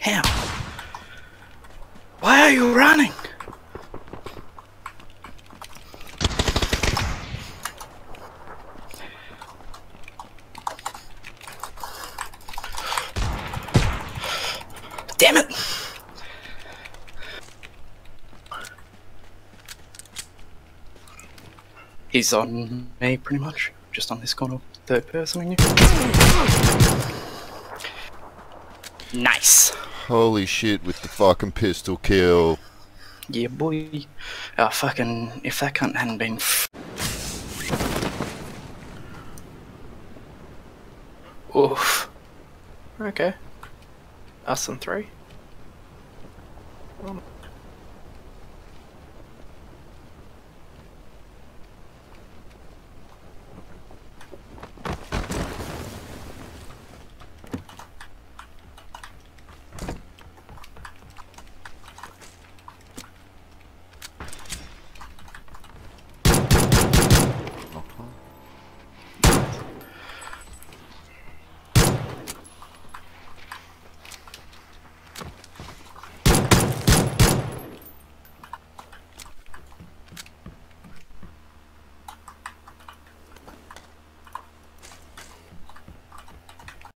How? Why are you running? Damn it! He's on me, pretty much. Just on this corner, third person in you. Nice! Holy shit with the fucking pistol kill. Yeah, boy. Oh, fucking... If that cunt hadn't been... Oof. Okay. Us and three.